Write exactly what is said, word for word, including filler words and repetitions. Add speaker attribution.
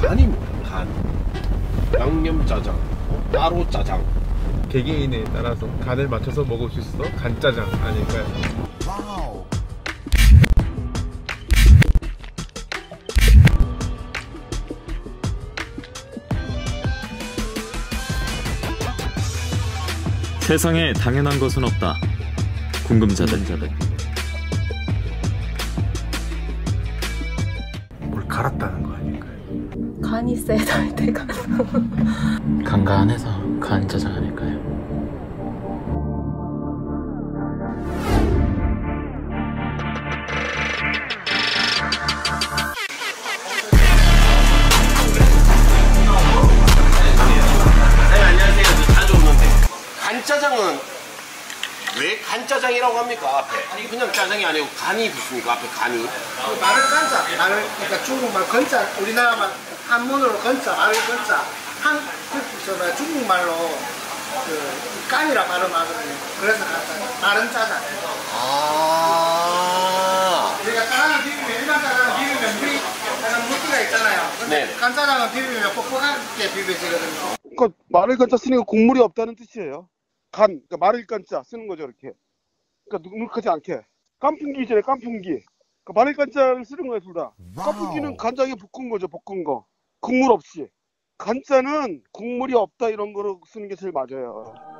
Speaker 1: 간이 뭐야? 간. 양념짜장, 어? 따로 짜장.
Speaker 2: 개개인에 따라서 간을 맞춰서 먹을 수 있어 간짜장 아닐까요?
Speaker 3: 와우.
Speaker 4: 세상에 당연한 것은 없다. 궁금자들.
Speaker 2: 뭘 갈았다는 거 아닐까요?
Speaker 5: 간이 세다 할 때가
Speaker 4: 간간해서 간짜장 아닐까요?
Speaker 1: 네, 안녕하세요. 저 자주 오는데. 간짜장은 왜 간짜장이라고 합니까? 앞에. 아니 그냥 짜장이 아니고 간이 붙습니까? 앞에 간이.
Speaker 6: 마늘 간짜, 마늘, 그러니까 중국말 건짜, 우리나라만 한문으로 건짜, 마늘 건짜, 한, 그, 저, 뭐야, 중국말로 그, 깐이라 발음하거든요. 그래서 간짜, 마른 짜장.
Speaker 1: 아.
Speaker 6: 우리가 짜장을 비비면, 일반 짜장을 비비면 물이 약간 물기가 있잖아요. 근데
Speaker 1: 네.
Speaker 6: 간짜장은 비비면 뻑뻑하게 비벼지거든요.
Speaker 7: 그러니까 마늘 간자 쓰니까 국물이 없다는 뜻이에요. 간, 그러니까 마늘 간자 쓰는 거죠, 이렇게. 그러니까 눅눅하지 않게. 깐풍기 있잖아요, 깐풍기. 그러니까 마늘 간자를 쓰는 거예요, 둘 다. 깐풍기는 간장에 볶은 거죠, 볶은 거. 국물 없이. 간자는 국물이 없다 이런 거로 쓰는 게 제일 맞아요.